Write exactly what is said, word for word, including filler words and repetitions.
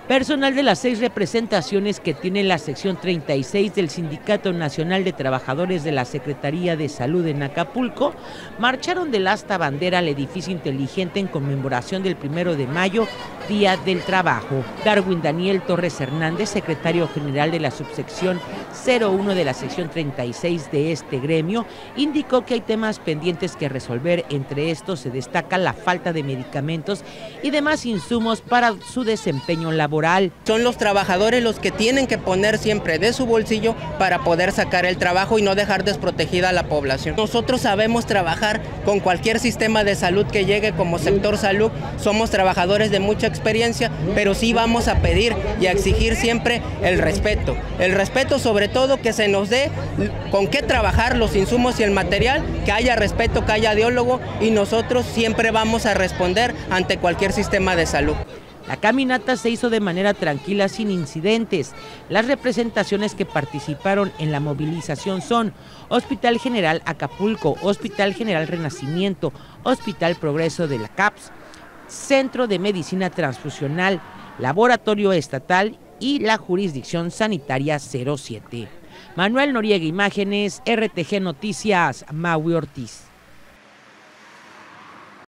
Personal de las seis representaciones que tiene la sección treinta y seis del Sindicato Nacional de Trabajadores de la Secretaría de Salud en Acapulco marcharon del asta bandera al edificio inteligente en conmemoración del primero de mayo, Día del Trabajo. Darwin Daniel Torres Hernández, secretario general de la subsección cero uno de la sección treinta y seis de este gremio, indicó que hay temas pendientes que resolver. Entre estos se destaca la falta de medicamentos y demás insumos para su desempeño laboral. Son los trabajadores los que tienen que poner siempre de su bolsillo para poder sacar el trabajo y no dejar desprotegida a la población. Nosotros sabemos trabajar con cualquier sistema de salud que llegue como sector salud, somos trabajadores de mucha experiencia, pero sí vamos a pedir y a exigir siempre el respeto. El respeto sobre todo que se nos dé con qué trabajar los insumos y el material, que haya respeto, que haya diálogo y nosotros siempre vamos a responder ante cualquier sistema de salud. La caminata se hizo de manera tranquila, sin incidentes. Las representaciones que participaron en la movilización son Hospital General Acapulco, Hospital General Renacimiento, Hospital Progreso de la C A P S, Centro de Medicina Transfusional, Laboratorio Estatal y la Jurisdicción Sanitaria cero siete. Manuel Noriega, Imágenes, R T G Noticias, Maui Ortiz.